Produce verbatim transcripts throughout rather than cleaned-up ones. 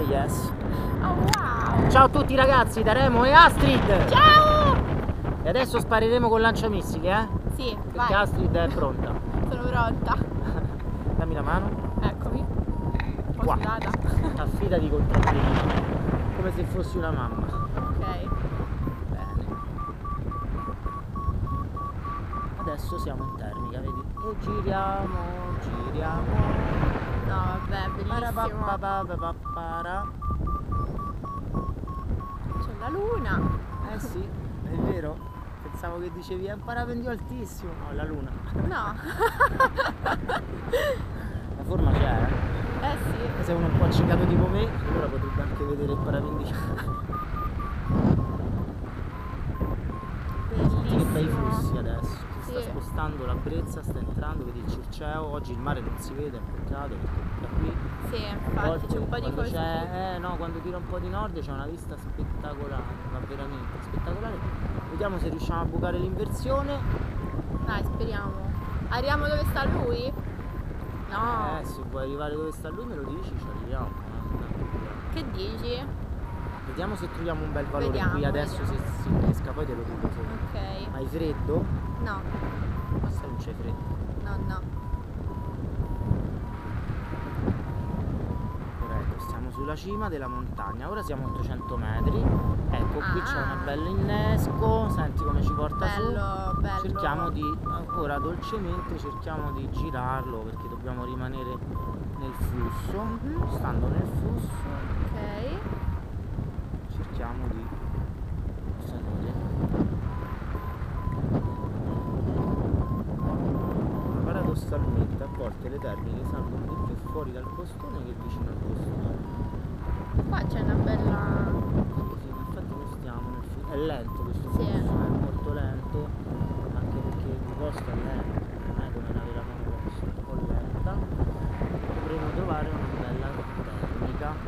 yes. Oh wow! Ciao a tutti ragazzi da Remo e Astrid! Ciao! E adesso spareremo con lanciamissili, eh? Sì, Perché vai. Astrid è pronta. Sono pronta. Dammi la mano. Eccomi. Un po' Qua. sudata. Affidati contro il primo. Come se fossi una mamma. Ok. Bene. Adesso siamo in termica, vedi? E giriamo, giriamo. No, vabbè, bellissimo. Parapapapapapara. C'è la luna. Eh sì, è vero. Pensavo che dicevi è un parapendio altissimo. No, è la luna. No. La forma c'è, eh? Eh sì. Se uno è un po' accecato tipo me, allora potrebbe anche vedere il parapendio. Senti che bei flussi adesso. Si sta Sì. spostando la brezza, sta entrando, vedi il Circeo. Oggi il mare non si vede, è un peccato perché da qui Sì, a infatti volte c'è un po' di quando cose. c'è, eh no, quando tira un po' di nord c'è una vista spettacolare, ma veramente spettacolare. Vediamo se riusciamo a bucare l'inversione. Dai, speriamo. Arriviamo dove sta lui? No. Eh, se vuoi arrivare dove sta lui me lo dici, ci arriviamo. eh, Che dici? Vediamo se troviamo un bel valore Vediamo, qui adesso, vediamo. se si innesca, poi te lo dico solo. Ok. Hai freddo? No, Ma se non c'è freddo. no, no. Corretto, siamo sulla cima della montagna, ora siamo a ottocento metri. Ecco, qui c'è Ah. un bel innesco, senti come ci porta Bello, su. bello. Cerchiamo di, ora dolcemente cerchiamo di girarlo perché dobbiamo rimanere nel flusso. Mhm. Stando nel flusso, Ok. cerchiamo di salire. Paradossalmente a volte le termiche salgono di più fuori dal costone che vicino al costone. Qua c'è una bella. Sì, sì, infatti noi stiamo nel flusso. È lento questo Sì. flusso, è molto lento, anche perché di costa è lento, non è come una vera monoposto, un po' lenta. Dovremo trovare una bella termica.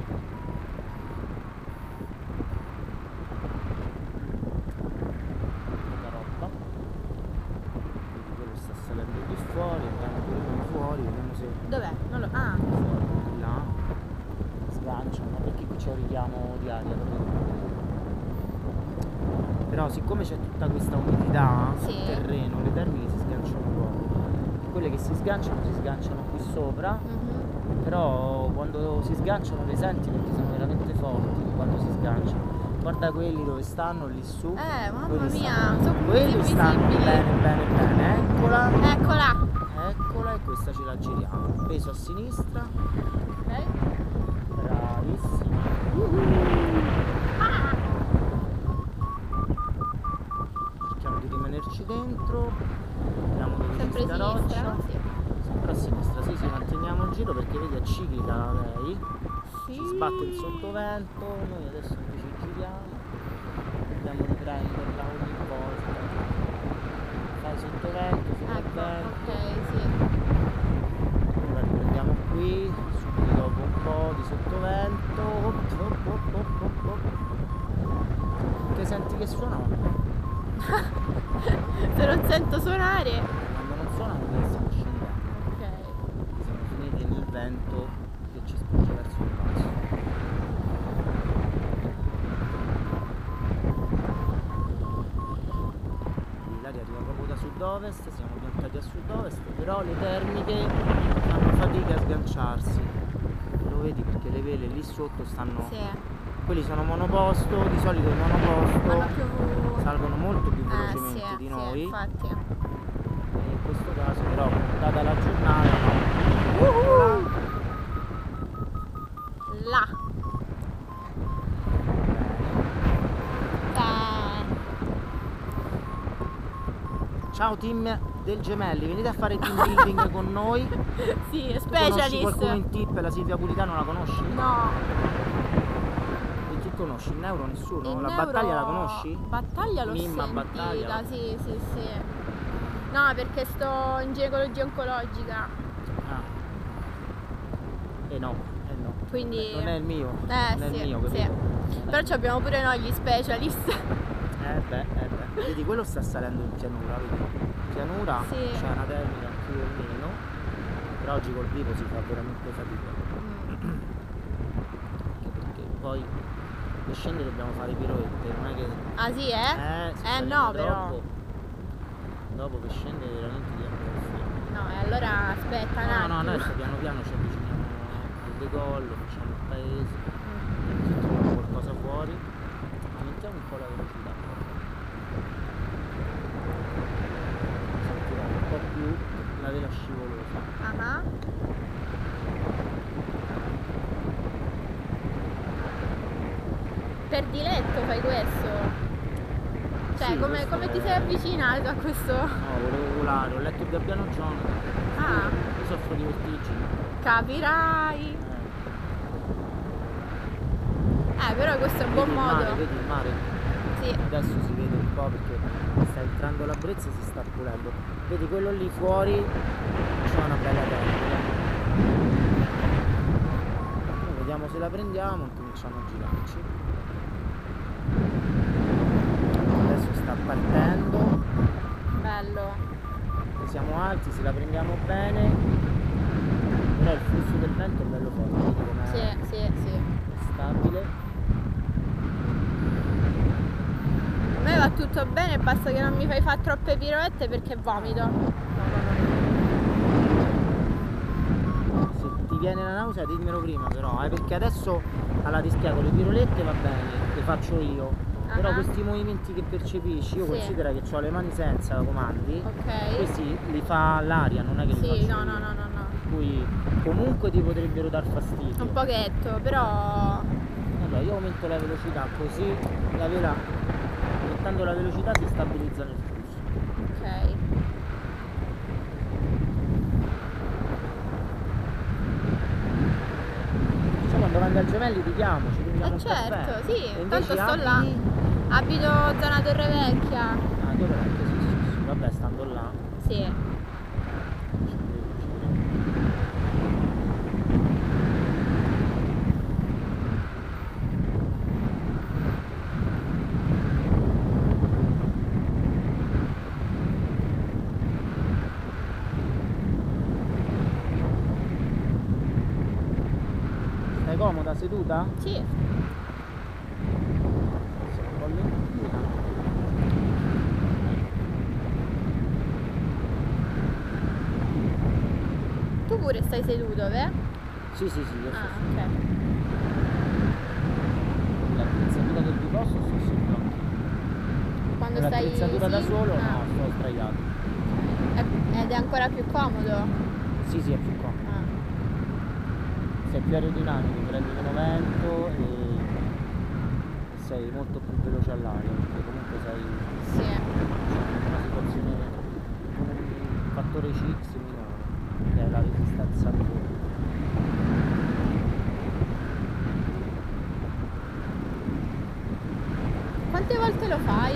Salendo di fuori, andiamo pure noi fuori, vediamo se Dov'è? Non lo. Ah, fuori di là sganciano, ma perché qui c'è un richiamo di aria, però siccome c'è tutta questa umidità sul Sì. terreno, le termiche si sganciano proprio. Quelle che si sganciano si sganciano qui sopra, mhm. però quando si sganciano le senti perché sono veramente forti quando si sganciano. Guarda quelli dove stanno lì su. Eh, mamma Quelli mia, stanno- sono quelli stanno invisibili. bene bene bene, eccola. Eccola. Eccola, e questa ce la giriamo. Peso a sinistra. Ok. Bravissima. Ah. Cerchiamo di rimanerci dentro. Vediamo dove Sempre c'è sta sinistra, roccia. no? Sì. Sempre a sinistra, sì, sì, manteniamo il giro perché vedi è ciclica lei. Sì. Si sbatte il sottovento, noi adesso invece giriamo. Dobbiamo riprenderla ogni volta. Fai sottovento, Ecco, sopravvento. ok, sì. Ora riprendiamo qui, subito dopo un po' di sottovento. Op, op, op, op, op, op. Che senti che suona? Se non sento suonare. Quando non suona vuol dire che stiamo scendendo. Ok. Siamo finiti nel vento che ci spinge verso il basso. L'aria arriva proprio da sud-ovest, siamo piantati a sud-ovest, però le termiche fanno fatica a sganciarsi. Lo vedi perché le vele lì sotto stanno. Sì. Quelli sono monoposto, di solito i monoposto Vanno più. salgono molto più Eh, velocemente sì, di sì, noi. infatti. E in questo caso però, data la giornata, no. Uh-huh. Là. Eh. Ciao team del Gemelli, venite a fare team building con noi. Sì, Tu conosci specialist. qualcuno in tip? La Silvia Pulitano la conosci? No. E chi conosci? Il Neuro nessuno? Il La neuro- Battaglia la conosci? Battaglia l'ho Mimma sentita, Battaglia. sì, sì, sì. No, perché sto in ginecologia oncologica. Ah. Eh no, eh no. Quindi- Non è il mio. Eh, non è sì, il mio, sì. capito? Però ci abbiamo pure noi gli specialist. Eh beh, eh beh. Vedi, quello sta salendo in pianura, vedi? In pianura Sì. c'è una termica più o meno, però oggi col vivo si fa veramente fatica. Mm. poi per scendere dobbiamo fare piroette, non è che... Ah sì, eh? Eh, se Eh, saliamo no, però. troppo, dopo per scendere veramente diamo fastidio. No, e allora aspetta un No, no, no, attimo. adesso piano piano ci avviciniamo al decollo, facciamo il paese, Mm. se troviamo qualcosa fuori, aumentiamo un po' la velocità. Sentiremo un po' più la vela scivolosa. Ah. Per diletto fai questo? Cioè, Sì, come, questo come ti è- sei avvicinato a questo? No, volevo volare, ho letto il Gabbiano Jonathan. Ah. Io soffro di vertigini. Capirai! Eh, Eh, però questo è un buon vedi il modo. mare, vedi il mare? Sì. Adesso si vede un po' perché sta entrando la brezza e si sta pulendo. Vedi quello lì fuori, c'è una bella tecnica. Noi vediamo se la prendiamo, cominciamo a girarci. Adesso sta partendo, Bello. siamo alti, se la prendiamo bene, però il flusso del vento è bello forte, vedi com'è Sì, sì, sì. stabile. A me va tutto bene, basta che non mi fai fare troppe piroette perché vomito. Se ti viene la nausea dimmelo prima però, eh, perché adesso alla ti spiego, le pirolette va bene, le faccio io. Però Ah. questi movimenti che percepisci, io Sì. considero che ho le mani senza comandi, Ok. questi li fa l'aria, non è che li faccio Sì, no, io. no, no, no, no. Per cui comunque ti potrebbero dar fastidio. Un pochetto, però. Allora io aumento la velocità così la vela, aumentando la velocità si stabilizza nel flusso. Ok. Cioè quando venga al Gemelli ti chiamo, ci prendiamo Eh un caffè. certo, sì, E invece tanto sto là. abiti- Abito zona Torre Vecchia. Ah, dove è? Sì, sì, sì, sì. Vabbè, stando là. Sì. Ci credo, ci credo. Stai comoda seduta? Sì. Sono un po' lentina. Tu pure stai seduto, beh? Sì, sì, sì, io sto Ah, su. ok. L'attrezzatura del biposto sto sul gioco. Quando stai. L'attrezzatura da sì? solo Ah. no, sto sdraiato. È- Ed è ancora più comodo? Sì, sì, è più comodo. Ah. Sei più aerodinamico, prendi meno vento e sei molto più veloce all'aria, perché comunque sei Sì. in una situazione con un fattore C X minore, che è la resistenza al volo. Quante volte lo fai?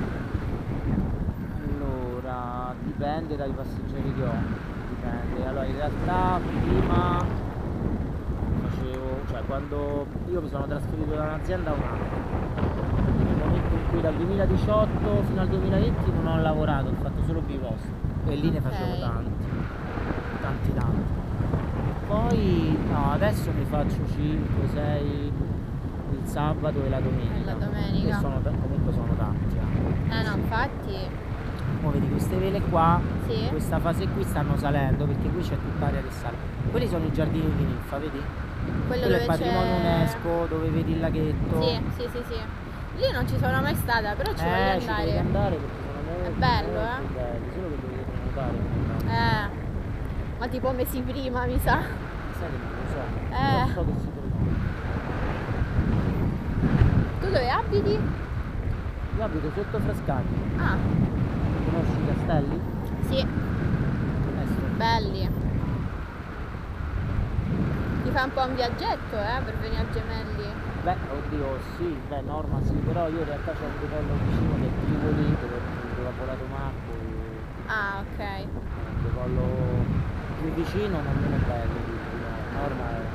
Allora, dipende dai passeggeri che ho, dipende. Allora, in realtà prima facevo, cioè quando io mi sono trasferito da un'azienda un anno, nel momento in cui dal duemiladiciotto fino al duemilaventi non ho lavorato, ho fatto solo biposto e lì ne facevo Ok. tanti, tanti tanti. Poi no, adesso ne faccio cinque sei il sabato e la domenica. E la domenica. E sono, comunque sono tanti. Eh. Eh no, infatti. Mo vedi queste vele qua, Sì. questa fase qui stanno salendo perché qui c'è tutta aria che sale. Quelli sono i giardini di ninfa, vedi? Quello Quello è dove il patrimonio c'è. UNESCO, dove vedi il laghetto. Sì, sì, sì, sì. Lì non ci sono mai stata, però ci voglio Eh, ci devi andare. andare perché sono molto, bello, molto eh? belli, solo che devi prenotare. Eh. Ma tipo mesi prima, mi sa. Sai che non lo so, Eh. non so che si prenota. Tu dove abiti? Io abito sotto Frascati, Ah, conosci i castelli? sì, Adesso. belli. Ti fai un po' un viaggetto, eh, per venire a Gemelli. Beh, oddio, sì, beh, Norma sì, però io in realtà c'ho un decollo vicino che è Tivoli, dove, dove ha volato Marco, e Ah, ok. è un decollo più vicino ma meno bello, quindi no, Norma è...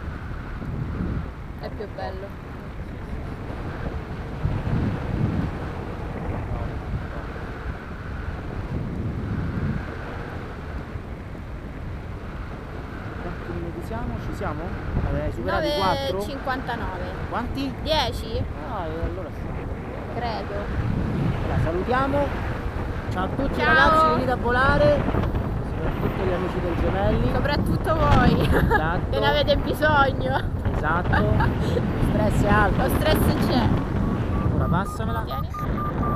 È più bello. Quanti minuti siamo? Ci siamo? Vabbè, superati nove quattro? e cinquantanove. Quanti? dieci? Ah, e allora sì. Credo. Allora, salutiamo. Ciao a tutti Ciao. ragazzi, venite a volare, soprattutto gli amici del Gemelli. Soprattutto voi. Esatto. Che ne avete bisogno. Esatto. Lo stress è alto. Lo stress c'è. Ora passamela. Tieni.